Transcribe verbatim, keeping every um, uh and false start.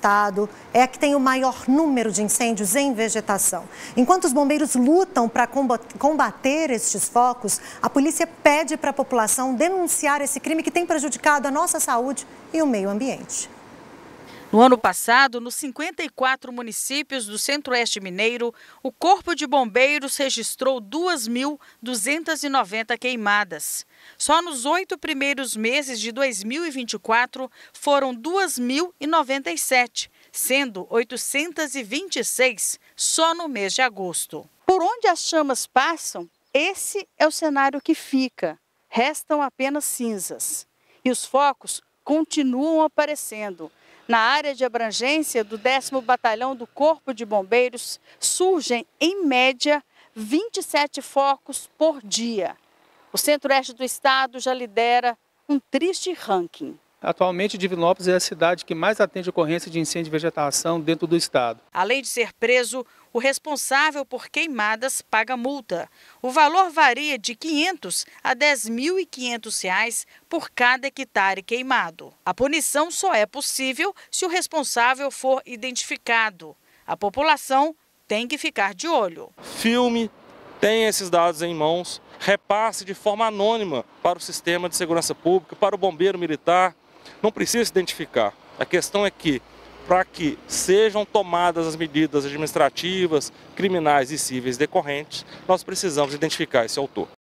estado é a que tem o maior número de incêndios em vegetação. Enquanto os bombeiros lutam para combater estes focos, a polícia pede para a população denunciar esse crime que tem prejudicado a nossa saúde e o meio ambiente. No ano passado, nos cinquenta e quatro municípios do Centro-Oeste Mineiro, o Corpo de Bombeiros registrou duas mil duzentas e noventa queimadas. Só nos oito primeiros meses de dois mil e vinte e quatro foram duas mil e noventa e sete, sendo oitocentas e vinte e seis só no mês de agosto. Por onde as chamas passam, esse é o cenário que fica. Restam apenas cinzas. E os focos continuam aparecendo. Na área de abrangência do décimo Batalhão do Corpo de Bombeiros, surgem, em média, vinte e sete focos por dia. O centro-oeste do estado já lidera um triste ranking. Atualmente, Divinópolis é a cidade que mais atende ocorrência de incêndio de vegetação dentro do estado. Além de ser preso, o responsável por queimadas paga multa. O valor varia de quinhentos a dez mil e quinhentos reais por cada hectare queimado. A punição só é possível se o responsável for identificado. A população tem que ficar de olho. Filme, tenha esses dados em mãos, repasse de forma anônima para o sistema de segurança pública, para o bombeiro militar. Não precisa se identificar. A questão é que, para que sejam tomadas as medidas administrativas, criminais e cíveis decorrentes, nós precisamos identificar esse autor.